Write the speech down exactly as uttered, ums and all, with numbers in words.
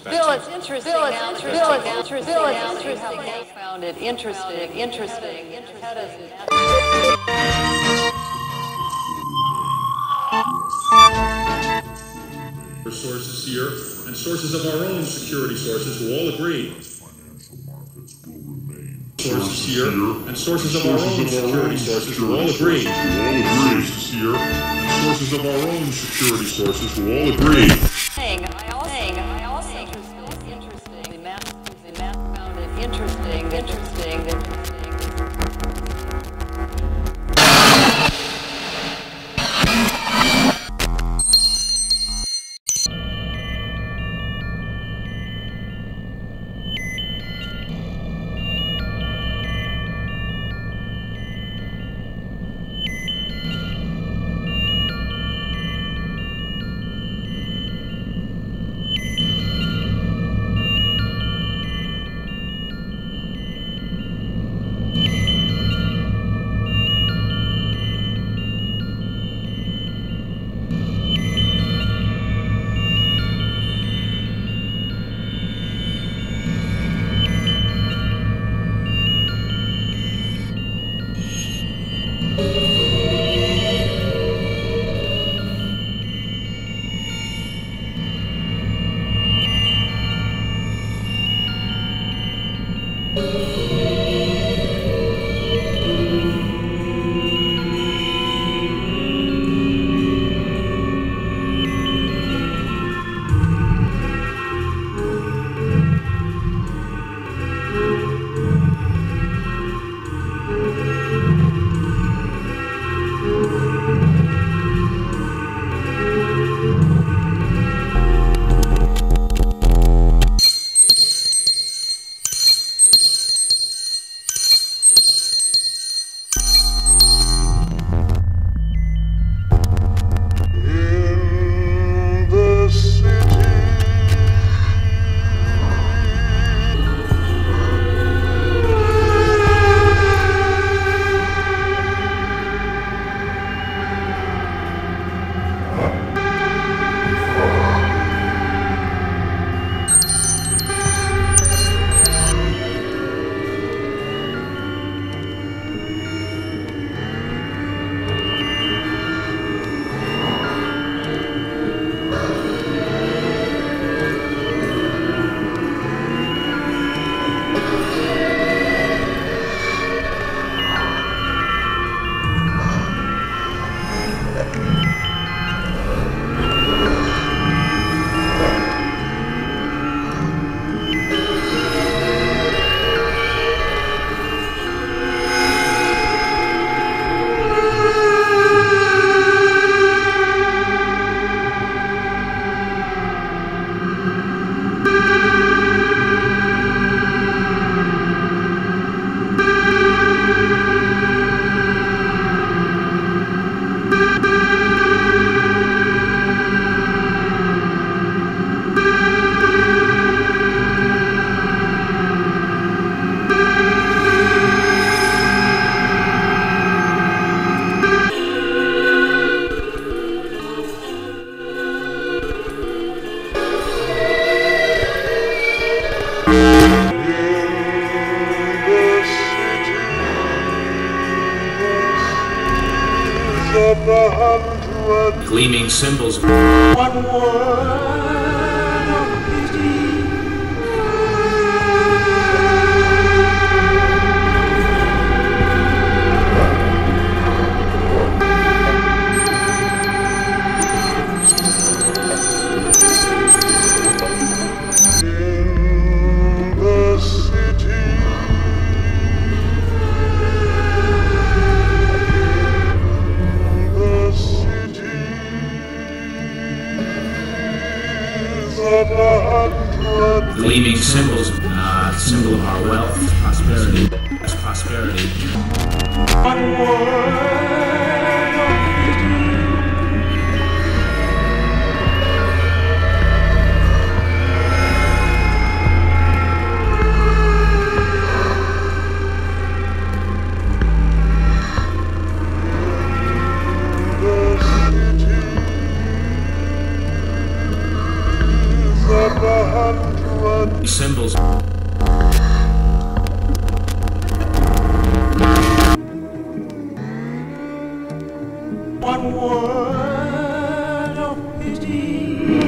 Bill, it's interesting. Bill, it's interesting. Bill, it's interesting. Bill, it's interesting. I found it interesting. Interesting. How does it? Sources here and sources of our own security sources who all agree. Sources here and sources of our own security sources who all agree. Sources here and sources of our own security sources who all agree. Saying, I also, saying, I also interesting, interesting. The map, the map found it interesting, interesting, interesting. Gleaming symbols. One word of pity. In the city. Gleaming symbols, uh, symbol of our wealth, prosperity, that's prosperity. One word of pity. The city is at the hand. symbols. One word of pity.